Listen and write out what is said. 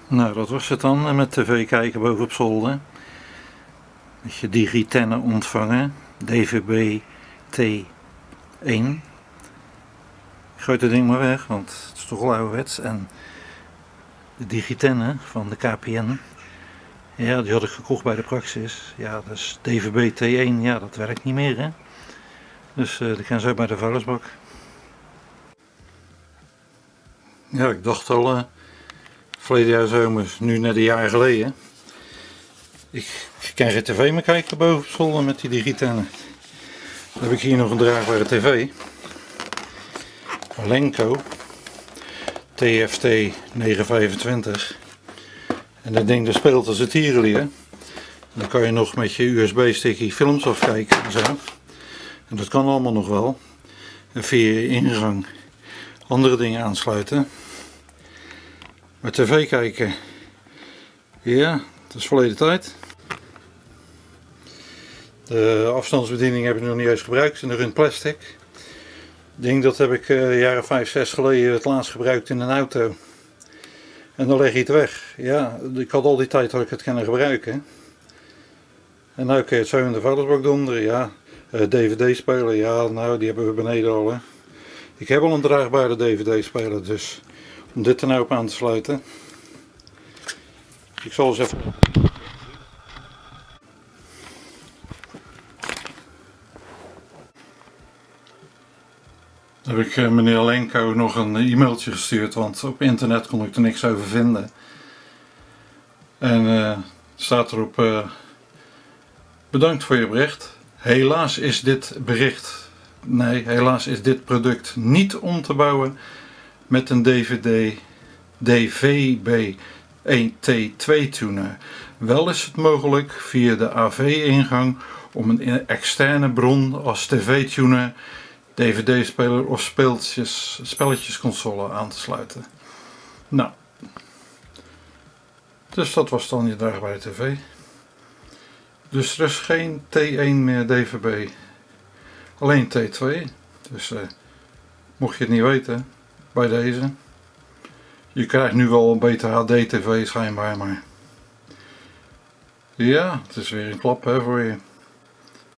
Nou, dat was het dan met tv kijken boven op zolder. Met je Digitenne ontvangen, DVB T1. Ik gooi het ding maar weg, want het is toch al ouderwets. En de Digitenne van de KPN, ja, die had ik gekocht bij de Praxis. Ja, dus DVB T1, ja, dat werkt niet meer, hè. Dus die gaan zo bij de vuilnisbak. Ja, ik dacht al, verleden jaar zomer, nu net een jaar geleden. Ik kan geen tv meer kijken boven op zolder met die Digitenne. Dan heb ik hier nog een draagbare tv. Lenco TFT 925. En dat ding dat speelt als het tierenlier. Dan kan je nog met je USB-stickje films afkijken en zo. En dat kan allemaal nog wel. En via je ingang andere dingen aansluiten. Maar tv kijken, ja, dat is verleden tijd. De afstandsbediening heb ik nog niet eens gebruikt, nog in plastic. Het ding dat heb ik jaren 5, 6 geleden het laatst gebruikt in een auto. En dan leg je het weg. Ja, ik had al die tijd dat ik het kunnen gebruiken. En nu kun je het zo in de vuilnisbak donderen. Ja, DVD-speler, ja, nou die hebben we beneden al. Hè. Ik heb al een draagbare DVD-speler, dus om dit er nou op aan te sluiten. Ik zal eens even... Dan heb ik meneer Lenco nog een e-mailtje gestuurd, want op internet kon ik er niks over vinden. En staat erop: bedankt voor je bericht. Helaas is dit helaas is dit product niet om te bouwen met een DVB-1T2 tuner. Wel is het mogelijk via de AV-ingang om een externe bron als tv-tuner, DVD-speler of spelletjesconsole aan te sluiten. Nou, dus dat was dan je draagbare tv. Dus er is geen T1 meer DVB, alleen T2. Dus mocht je het niet weten, bij deze. Je krijgt nu wel een beter HD TV schijnbaar, maar ja, het is weer een klap hè, voor je.